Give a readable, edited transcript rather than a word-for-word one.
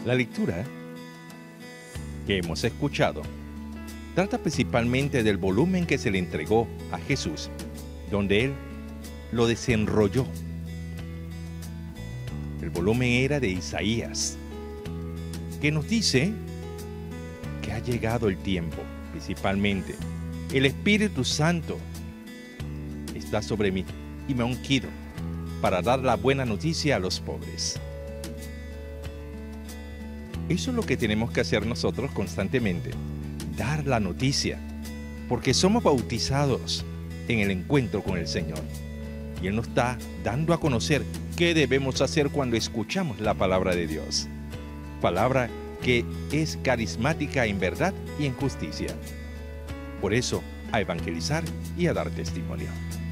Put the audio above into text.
La lectura que hemos escuchado trata principalmente del volumen que se le entregó a Jesús, donde él lo desenrolló. El volumen era de Isaías, que nos dice que ha llegado el tiempo, principalmente. El Espíritu Santo está sobre mí y me ha ungido para dar la buena noticia a los pobres. Eso es lo que tenemos que hacer nosotros constantemente, dar la noticia, porque somos bautizados en el encuentro con el Señor. Y Él nos está dando a conocer qué debemos hacer cuando escuchamos la palabra de Dios. Palabra que es carismática en verdad y en justicia. Por eso, a evangelizar y a dar testimonio.